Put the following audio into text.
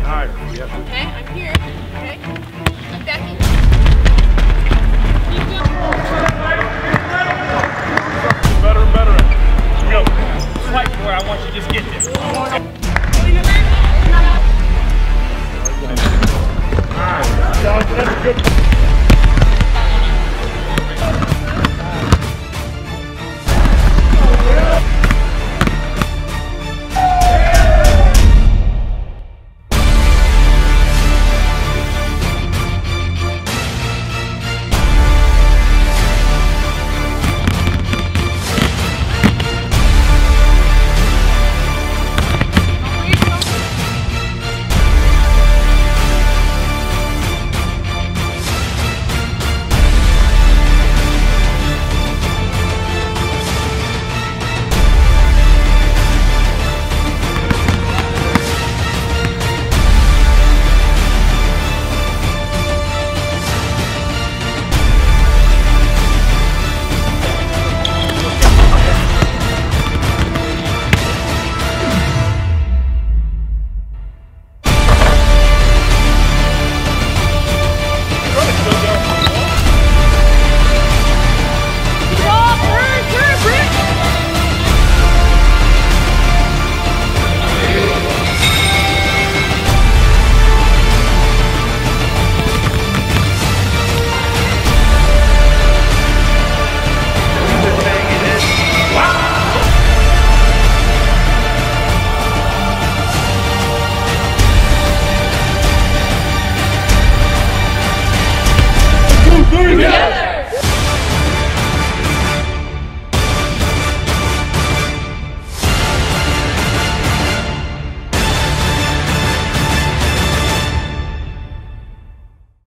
Alright, yep. Okay, I'm here. Okay. I'm Becky. Better and better. Go. Fight where I want you to just get there. Alright, that's good.